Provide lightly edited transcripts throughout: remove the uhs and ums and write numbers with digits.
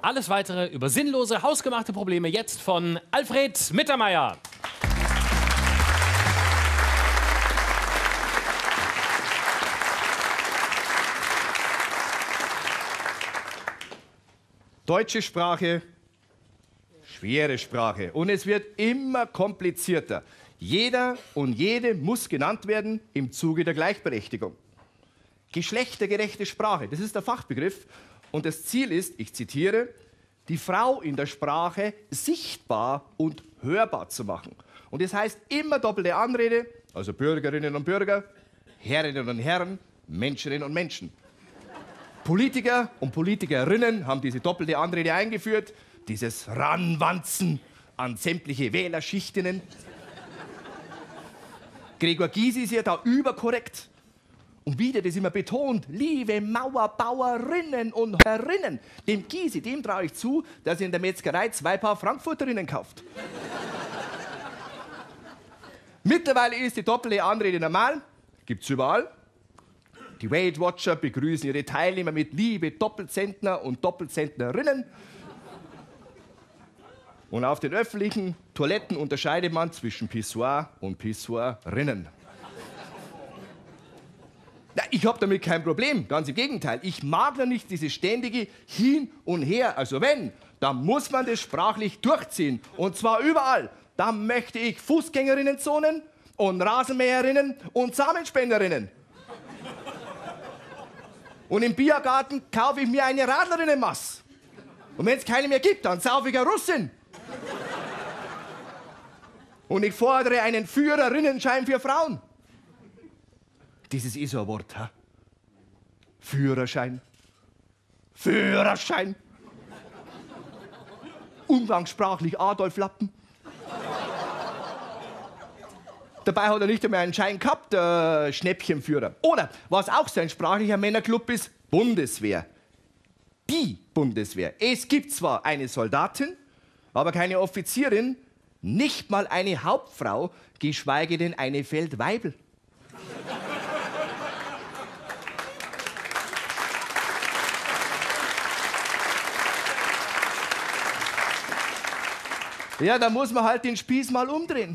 Alles Weitere über sinnlose, hausgemachte Probleme jetzt von Alfred Mittermeier. Deutsche Sprache, schwere Sprache. Und es wird immer komplizierter. Jeder und jede muss genannt werden im Zuge der Gleichberechtigung. Geschlechtergerechte Sprache, das ist der Fachbegriff. Und das Ziel ist, ich zitiere, die Frau in der Sprache sichtbar und hörbar zu machen. Und das heißt immer doppelte Anrede, also Bürgerinnen und Bürger, Herrinnen und Herren, Menscheninnen und Menschen. Politiker und Politikerinnen haben diese doppelte Anrede eingeführt, dieses Ranwanzen an sämtliche Wählerschichtinnen. Gregor Gysi ist ja da überkorrekt. Und wieder das immer betont, liebe Mauerbauerinnen und Herrinnen, dem Gysi, dem traue ich zu, dass er in der Metzgerei 2 Paar Frankfurterinnen kauft. Mittlerweile ist die doppelte Anrede normal, gibt's überall. Die Weight Watcher begrüßen ihre Teilnehmer mit Liebe Doppelzentner und Doppelzentnerinnen. Und auf den öffentlichen Toiletten unterscheidet man zwischen Pissoir und Pissoirinnen. Na, ich habe damit kein Problem, ganz im Gegenteil. Ich mag noch nicht dieses ständige Hin und Her. Also wenn, dann muss man das sprachlich durchziehen. Und zwar überall. Da möchte ich Fußgängerinnenzonen und Rasenmäherinnen und Samenspenderinnen. Und im Biergarten kaufe ich mir eine Radlerinnenmaß. Und wenn es keine mehr gibt, dann saufe ich eine Russin. Und ich fordere einen Führerinnenschein für Frauen. Das ist eh so ein Wort, ha? Führerschein. Führerschein. Umgangssprachlich Adolf Lappen. Dabei hat er nicht einmal einen Schein gehabt, der Schnäppchenführer. Oder, was auch so ein sprachlicher Männerclub ist, Bundeswehr. Die Bundeswehr. Es gibt zwar eine Soldatin, aber keine Offizierin, nicht mal eine Hauptfrau, geschweige denn eine Feldweibel. Ja, da muss man halt den Spieß mal umdrehen.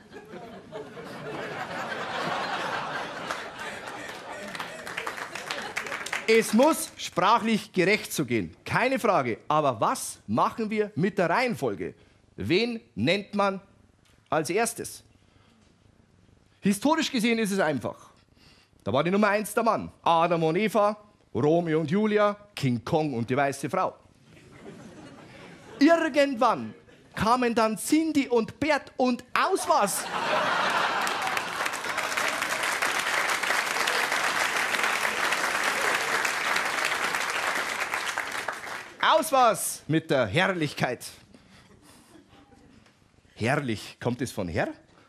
Es muss sprachlich gerecht zugehen, keine Frage. Aber was machen wir mit der Reihenfolge? Wen nennt man als erstes? Historisch gesehen ist es einfach. Da war die Nummer 1 der Mann. Adam und Eva, Romeo und Julia, King Kong und die weiße Frau. Irgendwann kamen dann Cindy und Bert und aus was? Aus was mit der Herrlichkeit? Herrlich, kommt es von Herr?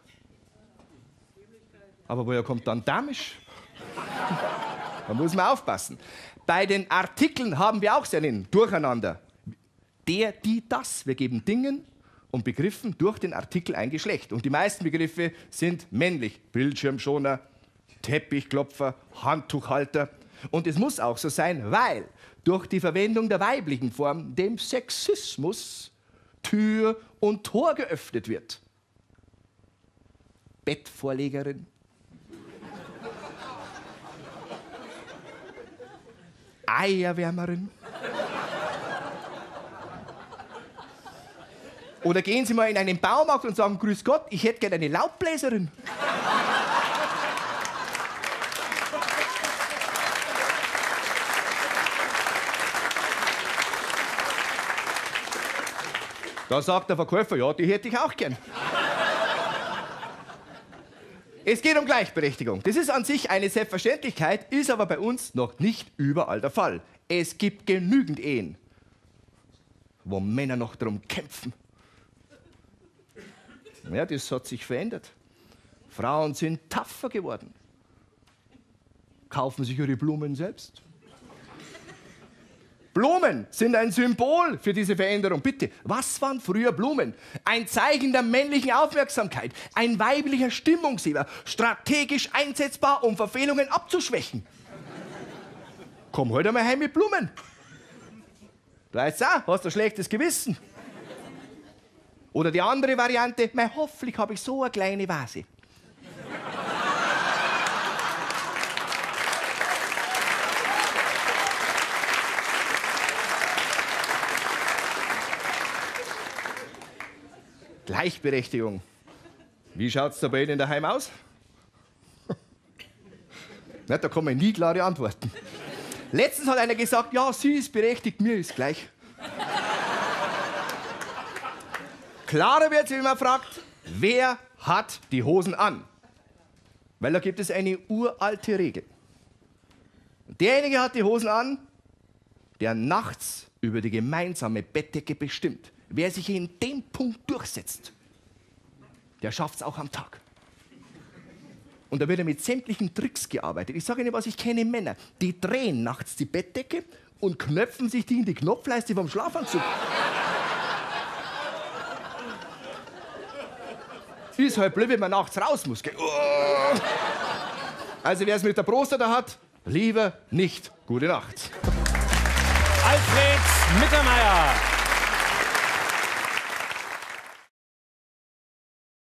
Aber woher kommt dann damisch? Da muss man aufpassen. Bei den Artikeln haben wir auch so einen Durcheinander. Der, die, das. Wir geben Dingen und Begriffen durch den Artikel ein Geschlecht. Und die meisten Begriffe sind männlich. Bildschirmschoner, Teppichklopfer, Handtuchhalter. Und es muss auch so sein, weil durch die Verwendung der weiblichen Form dem Sexismus Tür und Tor geöffnet wird. Bettvorlegerin. Eierwärmerin. Oder gehen Sie mal in einen Baumarkt und sagen, grüß Gott, ich hätte gerne eine Laubbläserin. Da sagt der Verkäufer, ja, die hätte ich auch gern. Es geht um Gleichberechtigung. Das ist an sich eine Selbstverständlichkeit, ist aber bei uns noch nicht überall der Fall. Es gibt genügend Ehen, wo Männer noch darum kämpfen. Ja, das hat sich verändert. Frauen sind tougher geworden. Kaufen sich ihre Blumen selbst. Blumen sind ein Symbol für diese Veränderung. Bitte, was waren früher Blumen? Ein Zeichen der männlichen Aufmerksamkeit, ein weiblicher Stimmungsheber, strategisch einsetzbar, um Verfehlungen abzuschwächen. Komm heute mal heim mit Blumen. Du weißt auch, hast ein schlechtes Gewissen. Oder die andere Variante, mei, hoffentlich habe ich so eine kleine Vase. Gleichberechtigung. Wie schaut es da bei Ihnen daheim aus? Na, da kommen nie klare Antworten. Letztens hat einer gesagt, ja, sie ist berechtigt, mir ist gleich. Klarer wird es, wenn man fragt, wer hat die Hosen an? Weil da gibt es eine uralte Regel. Derjenige hat die Hosen an, der nachts über die gemeinsame Bettdecke bestimmt. Wer sich in dem Punkt durchsetzt, der schafft es auch am Tag. Und da wird ja mit sämtlichen Tricks gearbeitet. Ich sage Ihnen was, ich kenne Männer, die drehen nachts die Bettdecke und knöpfen sich die in die Knopfleiste vom Schlafanzug. Ist halt blöd, wenn man nachts raus muss. Gell? Also wer es mit der Prostata hat, lieber nicht. Gute Nacht. Alfred Mittermeier.